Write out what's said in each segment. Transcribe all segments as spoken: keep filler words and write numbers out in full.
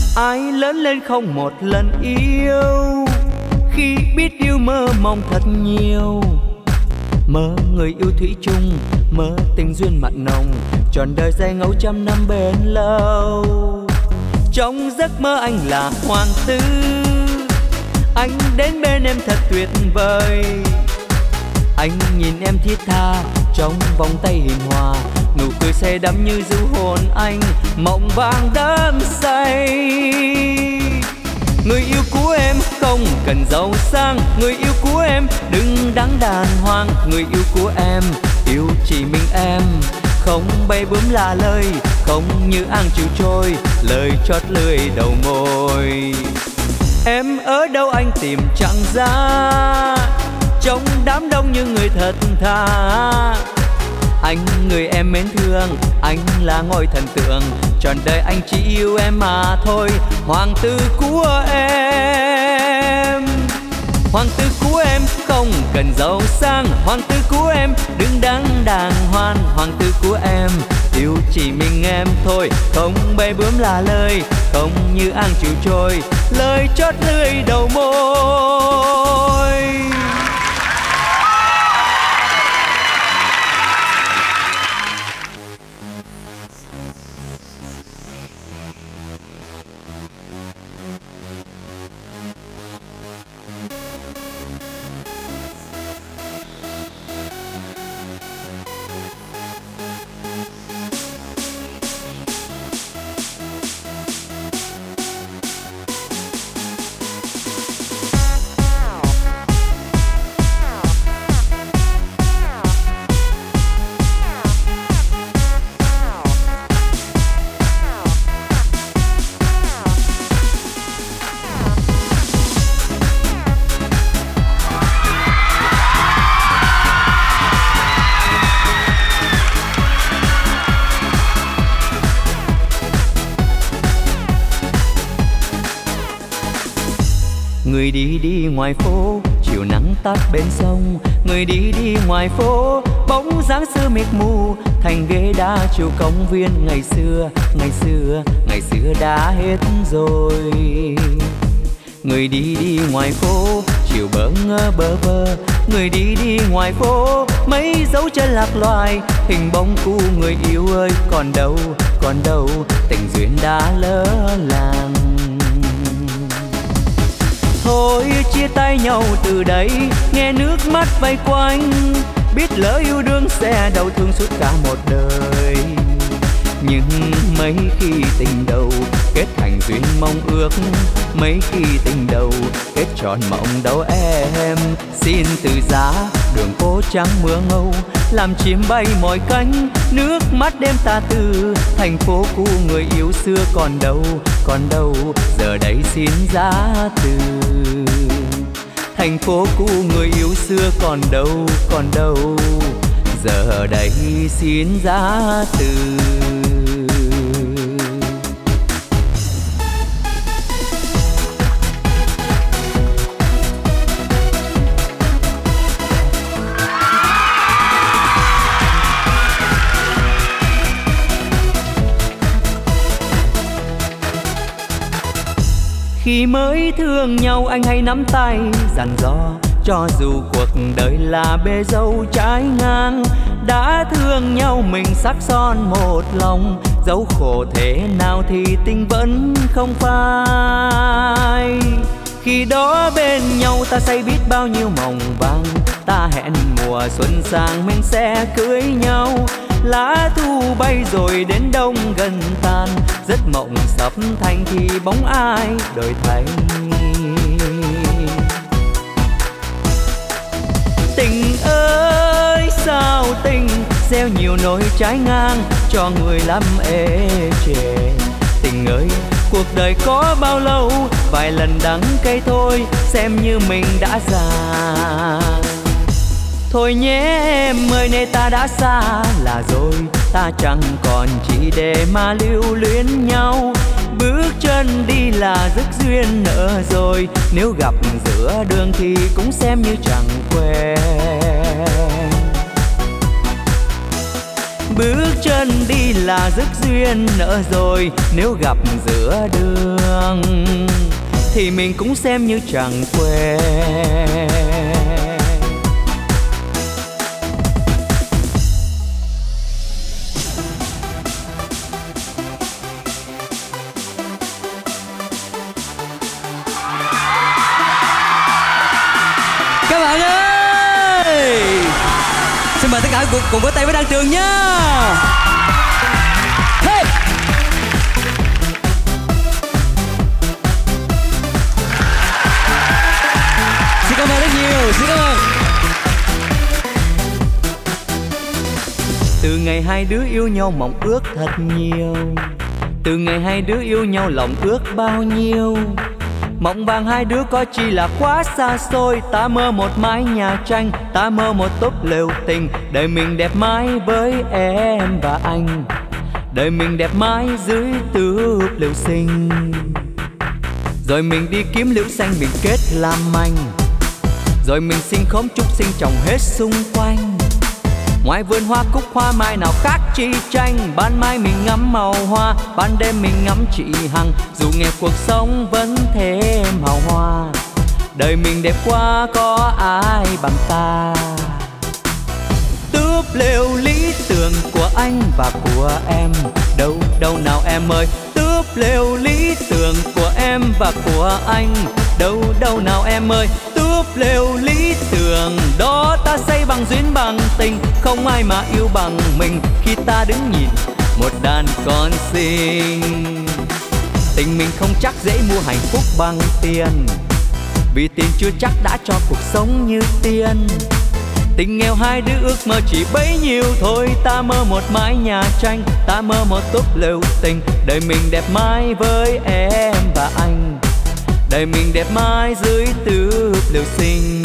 Ai lớn lên không một lần yêu, khi biết yêu mơ mong thật nhiều. Mơ người yêu thủy chung, mơ tình duyên mặn nồng, trọn đời dài ngẫu trăm năm bền lâu. Trong giấc mơ anh là hoàng tử, anh đến bên em thật tuyệt vời. Anh nhìn em thiết tha trong vòng tay hiền hòa, nụ cười say đắm như du hồn anh mộng vàng đắm say. Người yêu của em không cần giàu sang, người yêu của em đừng đắn đàng hoàng. Người yêu của em yêu chỉ mình em, không bay bướm là lời, không như ang chiều trôi, lời chót lưỡi đầu môi. Em ở đâu anh tìm chẳng ra, trong đám đông như người thật thà. Anh người em mến thương, anh là ngôi thần tượng, trọn đời anh chỉ yêu em mà thôi. Hoàng tử của em, hoàng tử của em không cần giàu sang, hoàng tử của em đứng đắn đàng hoàng. Hoàng tử của em yêu chỉ mình em thôi, không bay bướm là lời, không như ang chiều trôi, lời chót lưỡi đầu môi. Người đi đi ngoài phố, chiều nắng tắt bên sông. Người đi đi ngoài phố, bóng dáng xưa mịt mù, thành ghế đá chiều công viên. Ngày xưa, ngày xưa, ngày xưa đã hết rồi. Người đi đi ngoài phố, chiều bỡ ngơ bơ vơ. Người đi đi ngoài phố, mấy dấu chân lạc loài, hình bóng cũ người yêu ơi còn đâu, còn đâu, tình duyên đã lỡ làng. Thôi chia tay nhau từ đây, nghe nước mắt vây quanh, biết lỡ yêu đương sẽ đau thương suốt cả một đời. Nhưng mấy khi tình đầu kết thành duyên mong ước, mấy khi tình đầu kết trọn mộng đâu em. Xin từ giá đường phố trắng mưa ngâu, làm chim bay mỏi cánh, nước mắt đêm ta từ. Thành phố cũ người yêu xưa còn đâu, còn đâu, giờ đây xin giá từ. Thành phố cũ người yêu xưa còn đâu, còn đâu, giờ đây xin giá từ. Khi mới thương nhau anh hay nắm tay dặn dò, cho dù cuộc đời là bể dâu trái ngang. Đã thương nhau mình sắc son một lòng, dẫu khổ thế nào thì tình vẫn không phai. Khi đó bên nhau ta say biết bao nhiêu mộng vàng, ta hẹn mùa xuân sang mình sẽ cưới nhau. Lá thu bay rồi đến đông gần tàn, giấc mộng sắp thành thì bóng ai đổi thay. Tình ơi sao tình gieo nhiều nỗi trái ngang, cho người lắm ê chề. Tình ơi cuộc đời có bao lâu, vài lần đắng cay thôi, xem như mình đã già. Thôi nhé em ơi nay ta đã xa là rồi, ta chẳng còn chỉ để mà lưu luyến nhau. Bước chân đi là dứt duyên nợ rồi, nếu gặp giữa đường thì cũng xem như chẳng quen. bước chân đi là dứt duyên nợ rồi. Nếu gặp giữa đường thì mình cũng xem như chẳng quen. Các bạn ơi, xin mời tất cả cùng, cùng với tay với Đan Trường nha. Hey! Xin cảm ơn rất nhiều, xin cảm ơn. Từ ngày hai đứa yêu nhau mong ước thật nhiều, từ ngày hai đứa yêu nhau lòng ước bao nhiêu. Mộng vàng hai đứa có chi là quá xa xôi. Ta mơ một mái nhà tranh, ta mơ một túp lều tình. Đời mình đẹp mãi với em và anh, đời mình đẹp mãi dưới túp lều xinh. Rồi mình đi kiếm liễu xanh mình kết làm anh, rồi mình xin khóm trúc xinh trồng hết xung quanh. Ngoài vườn hoa cúc hoa mai nào khác chi tranh. Ban mai mình ngắm màu hoa, ban đêm mình ngắm chị Hằng. Dù nghèo cuộc sống vẫn thêm hào hoa, đời mình đẹp quá có ai bằng ta. Túp lều lý tưởng của anh và của em, đâu đâu nào em ơi. Túp lều lý tưởng của em và của anh, đâu đâu nào em ơi. Túp lều lý tưởng đó ta xây bằng duyên bằng tình. Không ai mà yêu bằng mình khi ta đứng nhìn một đàn con xinh. Tình mình không chắc dễ mua hạnh phúc bằng tiền, vì tiền chưa chắc đã cho cuộc sống như tiên. Tình nghèo hai đứa ước mơ chỉ bấy nhiêu thôi. Ta mơ một mái nhà tranh, ta mơ một túp lều tình. Đời mình đẹp mãi với em và anh, đời mình đẹp mãi dưới túp lều xinh.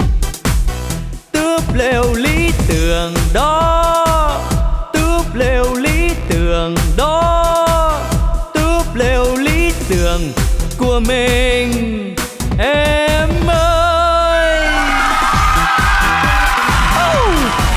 Túp lều lý tưởng đó, túp lều lý tưởng đó, túp lều lý tưởng của mình em ơi. Oh!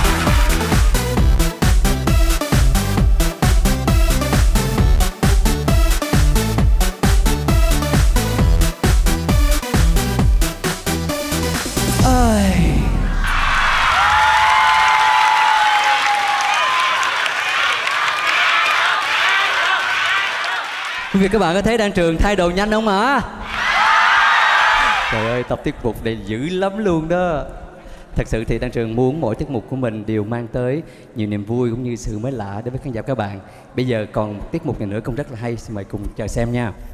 Quý vị các bạn có thấy Đan Trường thay đồ nhanh không hả? Trời ơi, tập tiết mục này dữ lắm luôn đó. Thật sự thì Đan Trường muốn mỗi tiết mục của mình đều mang tới nhiều niềm vui cũng như sự mới lạ đến với khán giả các bạn. Bây giờ còn một tiết mục này nữa cũng rất là hay, xin mời cùng chờ xem nha.